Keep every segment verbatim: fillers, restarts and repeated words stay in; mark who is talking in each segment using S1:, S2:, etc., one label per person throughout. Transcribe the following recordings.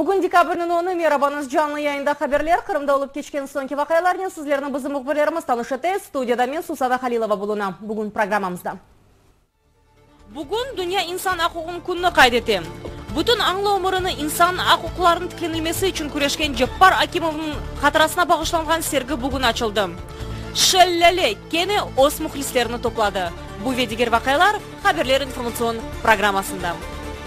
S1: Бүгін декабрьнің оны мерабаныз жанлы яйында хаберлер Қырымда олып кечкен соңки вақайлармен сізлерінің біздің мұқберлеріміз танышыты студияда мен Сусада Халилова болуна. Бүгін программамызда. Бүгін дүния инсан ақуғын күнні қайдеті. Бүтін аңлы өміріні инсан ақуқларын тікленілмесі үшін күрешкен Жаппар Акимовның қатырасына бағышланған сергі бүгін açıldı. Шеллеле кені ос мұхлистеріні топлады. Бұл ведегер вақайлар хаберлер информацион программасында.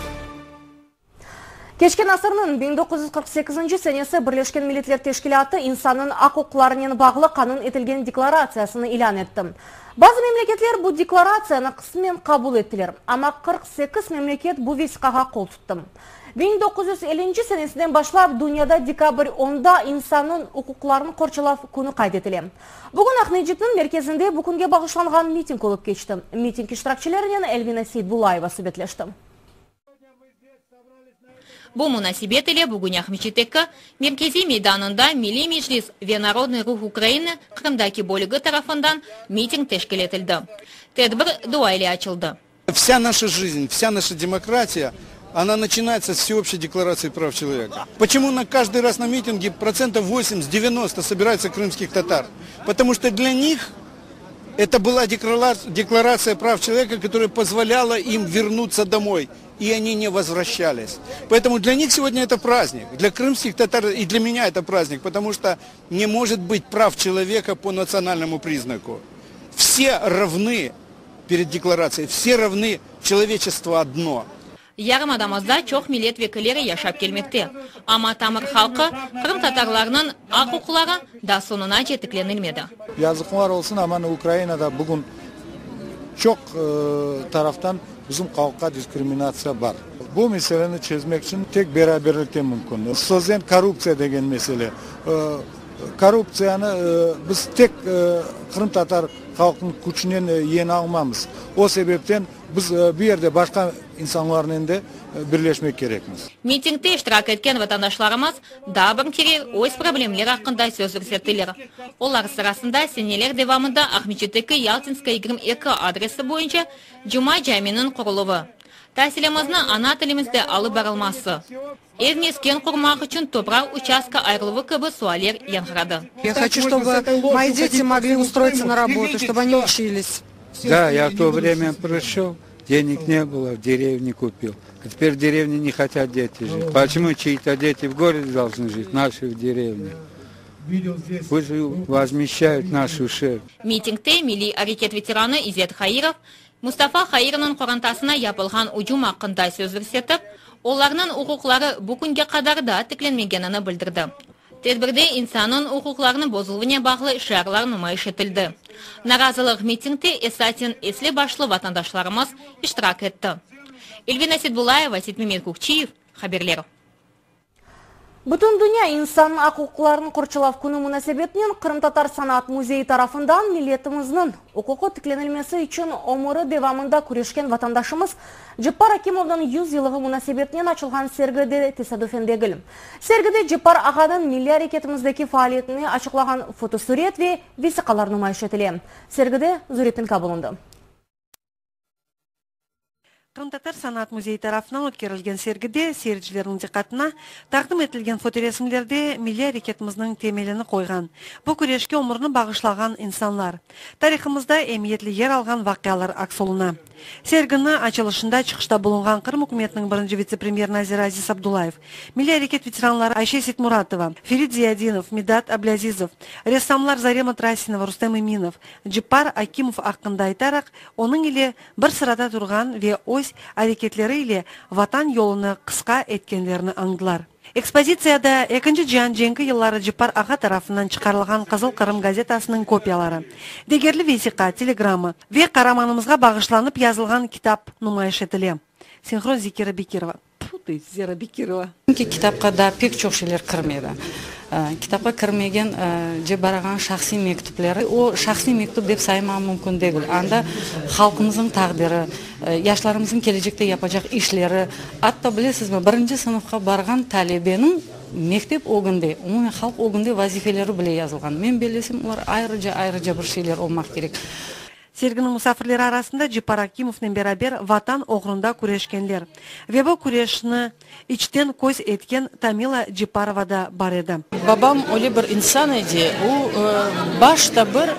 S1: Кечкен асырның миң тогуз жүз кырк сегизинчи сенесі Бірлешкен Милләтләр Тәшкилаты инсанның ақуқларының бағылы қанун етілген декларациясыны илан етті. Базы мемлекетлер бұл декларацияны қысымен қабыл еттілер, ама кырк сегиз мемлекет бұл весқаға қол тұтты. миң тогуз жүз элүүнчү сенесінен башлап дүнияда декабрь онда инсанның укукларын корчылап күні қайдетілі. Бүгін Ақнежиптің мерkezінде бұл күнге бағышланған митинг болып кечті. Митинг иштиракчыларынан Эльвина Сейдбулаева сөбетлешті.
S2: Бұл мұнасибет еле бүгін Ахмечетеккі меркези мейданында Милли Меджлис ве Народный рух Украины Қырымдаки бөлігі тарафындан митинг тешкел етілді. Тедбір дуайле açıldı.
S3: Вся наша жизнь, вся наша демократия, она начинается с всеобщей декларации прав человека. Почему на каждый раз на митинге процентов восемьдесят-девяносто собирается крымских татар? Потому что для них это была декларация прав человека, которая позволяла им вернуться домой. И они не возвращались. Поэтому для них сегодня это праздник. Для крымских татар и для меня это праздник, потому что не может быть прав человека по национальному признаку. Все равны перед декларацией, все равны, человечество одно.
S2: Ярым адамызда чоқ милет векілері яшап келмекте. Ама тамыр халқы Қырым татарларының ақуқлары да сонына жетікленілмеді.
S4: Yazıklar olsun ama Ukrayna'da bugün çok e, taraftan bizim halka diskriminatsiya var. Bu meseleni çözmek için tek beraberlikte mümkün. Sosyal korrupsiya degen mesele. E, korrupsiyani e, biz tek e, Kırım Tatar halkının gücünden e, yeni almamız. O sebepten biz e, bir yerde başka insanların da e, birleşmek gerekmiz.
S2: Митингте iştirak etken vatandaşlarımız daha bir kere öz problemler hakkında söz versettiler. Onlar sırasında seneler devamında Ahmечетекі Ялтинская yigirma iki adresi boyunca Cuma Cami'nin kuruluvu. Tahsilimizini ana tilimizde alıp barılması. Evnesken kurmak için toprak участка ayrılığı gibi sualler yanıradı.
S5: Я хочу, чтобы мои дети могли устроиться на работу, чтобы они учились.
S6: Да, я в то время пришел, денег не было, в деревне купил. А теперь в деревне не хотят дети жить. Почему чьи-то дети в городе должны жить, наши в деревне? Пусть возмещают нашу ущерб.
S2: Митингте Milli Hareket ветераны İzzet Хаиров Mustafa Хаировның қорантасына япылған ұжым ақында сөз көрсетіп, оларның ұқуқлары бүгінге қадар да тікленмегенini білдірді. Тедбірде инсанның ұқуқларының бозылуына бағылы шағылар нумайыш етілді. Наразылық митингте Эсатин Эсли башлы ватандашларымыз iştirak etті. Эльвина Сейдбулаева, Сетмемет Кукчиев, хаберлер.
S1: Бүтін дүния инсан ақуқларын құрчылав күні мұнасебетінен Қырым Татар санат музейі тарафындан милетіміздің ұқуқы тікленілмесі үшін омыры девамында күрешкен ватандашымыз Жаппар Акимовның жүз жылығы мұнасебетінен açылған сергіде тесадуфендегіл. Сергіде Жаппар ағаның милли әрекетіміздегі фаалиетіне ашықлаған фотосурет ве весиқалар нумайыш етіле. Сергіде зуретін қабылынды.
S5: Қырым Татар санат музейі тарафынан өткерілген сергіде сeyircilerin диққатына тақдим етілген фоторесімлерде милли әрекетіміздің темеліні қойған. Бұл күрешке өмірін бағышлаған инсанлар. Тарихымызда әмиетлі ер алған вақиялар аксолына. Сергіні açılышында чықышта болынған Қырым үкіметінің бірінші вице-премьер Назир Азиз Абдулаев, милли әрекет ветеранлары Айше Сетмуратова, Ферид Зиядинов, Медат Аблязизов, рессамлар Зарема Трасинова, Рустем Иминов, Жаппар Акимов ақында айтарақ, оның иле бір сырада тұрған ве ось әрекетлері иле ватан yolunu қысқа еткенлеріні аңдылар. Экспозицияда екінші жан женгі еллары Жаппар аға тарафынан шығарылған Қызыл Қырым газетасының копиялары, дегерлі весиқа, телеграммы ве қараманымызға бағышланып yazылған китап нумайыш етіле. Синхрон Зикира Бекирова. Пу ты, Зера Бекирова.
S7: Китапқа да пек çok şeyler кірмеді. Китапқа кірмеген же бараған шақси мектуплері, о шақси мектуп деп сайма мүмкін дегіл. Анда халқымыздың тағдыры, яшларымыздың келешекте yapacak işleri, атта білесіз бі, бірінші сыныфқа барған талебенің мектеп огынде, umumen халық огынде вазифелері біле yazılған. Мен белесім, олар айрыжа-айрыжа бір şeyler olmak керек.
S5: Сергінің мұсафирлері арасында Джипар Акимовмен берабер ватан оғрында күрешкенлер. Вебі күрешіні içten көз еткен Тамила Джипарова да бар еді.
S7: Бабам оле бір инсан еді, у башта бір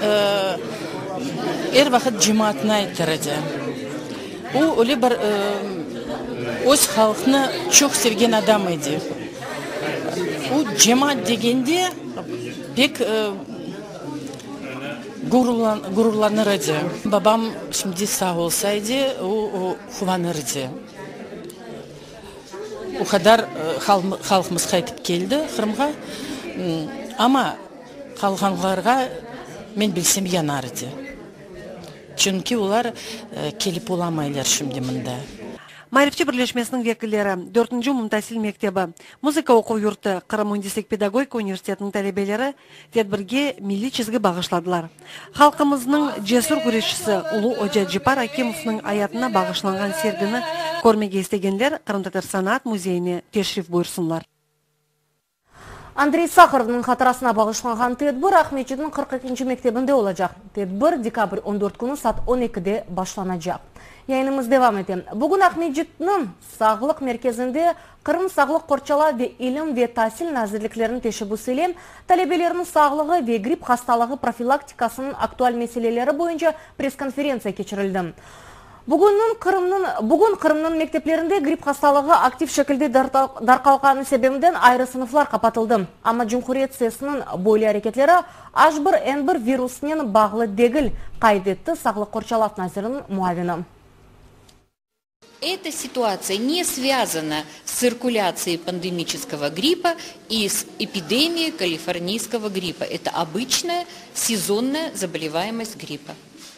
S7: әр вақыт жиматына айтыр еді. У оле бір өз халқыны çok sevген адам еді. У жимат дегенде пек gururlanır edi. Babam şimdi sağ olsaydı o kuvanırdı. O kadar halkımız kayıtıp geldi Kırım'a. Ama kalganlarga men bilsem yanardı. Çünkü onlar kelip olamaylar şimdi mında.
S5: Майрифчи бірлешмесінің векілері, төртінші Мумтасил мектебі, музыка оқу юрты, Қырым Университет педагогика университетінің тәлебелері тедбірге милли чизгі бағышладылар. Халқымызның жесур күрешісі Улу Ожа Джипар Акимовның аятына бағышланған сергіні көрмеге істегендер Қырым Татар санаат музейіне тешриф бұйырсынлар.
S1: Андрей Сахаровның қатарасына бағышланған тедбір Ахметжидің қырық екінші мектебінде олacak. Тедбір декабрь он төрт күні саат он екіде башланacak. Yayınımız devam edelim. Bugün Ahmetjit'nin sağlık merkezinde Kırım Sağlık Korçala ve İlim ve Tahsil Nazirliklerinin teşebbüsüyle talebelerinin sağlığı ve grip hastalığı profilaktikasının aktual meseleleri boyunca press-konferensiya geçirildi. Bugün Kırım'ın bugün Kırım'ın mekteplerinde grip hastalığı aktif şekilde darkalğanı sebebinden ayrı sınıflar kapatıldı. Ama Cumhuriyet sesinin boylu hareketleri H bir N bir virusuna bağlı değil, kaydetti Sağlık Korçala Nazirinin muavini.
S8: Эта ситуация не связана с циркуляцией пандемического гриппа и с эпидемией калифорнийского гриппа. Это обычная сезонная заболеваемость гриппа.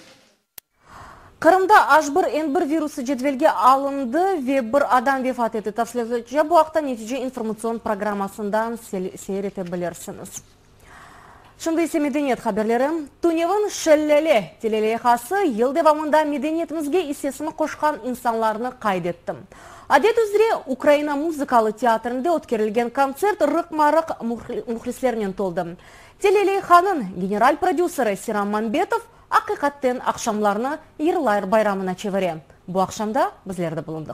S1: Kırım'da H bir N bir virusu cetvelge alındı ve bir adam vefat etti. Tafsilatça bu haqda netice informasyon programmasından seyretebilirsiniz. Şimdi ise medeniyet haberleri. Tunev'in Şellele teleleyhası yıl devamında medeniyetimizge hissesini koşkan insanlarını kaydettim. Adet üzere Ukrayna Muzikalı Teatrında ötkerilgen konser rık-marık muhlislerinin toldu. Teleleyhanın general prodüseri Siram Manbetov hakikatten akşamlarını Yırlayır bayramına çevire. Bu akşamda bizlerde bulunduk.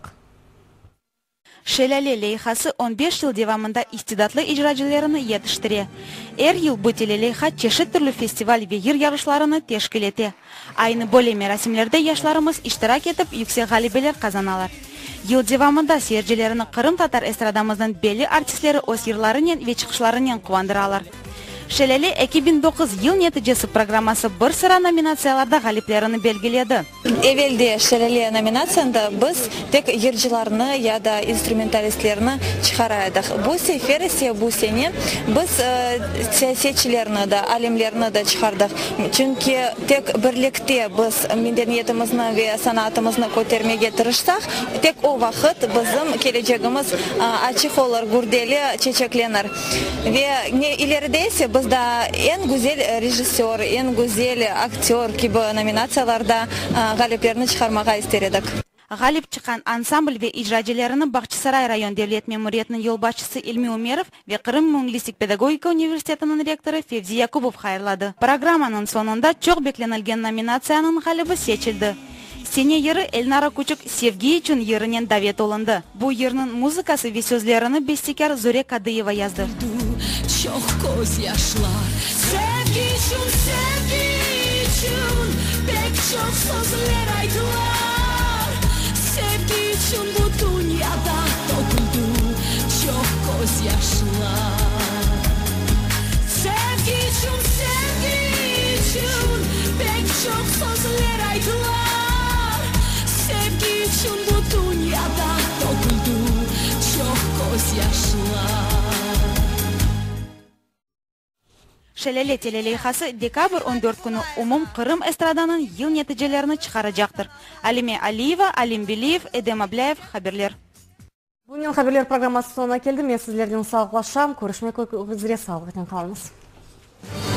S9: Şelale leyhası on beş yıl devamında istidatlı icracılarını yetiştire. Her yıl bu teleleyha çeşit türlü festival ve yer yarışlarını teşkil ete. Aynı böyle merasimlerde yaşlarımız iştirak edip yüksek galibeler kazanalar. Yıl devamında seyircilerini Kırım Tatar estradamızdan belli artistleri öz yırlarının ve çıkışlarının kuvandıralar. Şelale iki bin dokuz yıl neticesi programması bir sıra nominatsiyalarda galiplerini belgiledi.
S10: Evvelde Şelale nominasyasında biz tek yırcılarını ya da instrumentalistlerini çıkaraydık. Bu sefer ise bu sene biz e, siyasetçilerini de, alimlerini de çıkardık. Çünkü tek birlikte biz medeniyetimizni ve sanatımızı kotarmaya tırışsak, tek o vakit bizim geleceğimiz e, açık olur, gurdeli çiçeklenir. Ve ne ileride ise bizde en güzel rejissör, en güzel aktör gibi nominatsiyalarda galiplerini çıkarmaya istedik.
S9: Galip çıkan ansambl ve icracılarını Bahçesaray Rayon Devlet Memuriyeti'nin yol başçısı İlmi Umerov ve Kırım Mühendislik Pedagogika Üniversiteti'nin rektörü Fevzi Yakubov hayırladı. Programının sonunda çok beklenilgen nominatsiyanın galibi seçildi. Sene yeri Elnara Küçük Sevgi için yerinin davet olundu. Bu yerinin muzikası ve sözlerini bestekar Zore Kadıyeva yazdı.
S11: Çok gözyaşlar, sevgi için, sevgi için pek çok sözler aydılar. Sevgi için bu dünyada döküldü çok gözyaşlar. Sevgi için, sevgi için pek çok sözler aydılar. Sevgi için bu dünyada döküldü çok gözyaşlar.
S9: Şelale teleleyhası dekabr on dört günü umum Kırım estradanın yıl neticelerini çıkaracaktır. Alime Aliyeva, Alim Biliyev, Edem Ablayev haberler.
S1: Bugün haberler programması sonuna geldi. Ben sizlerden sağlıklaşam. Görüşmek üzere, sağlıkla kalınız.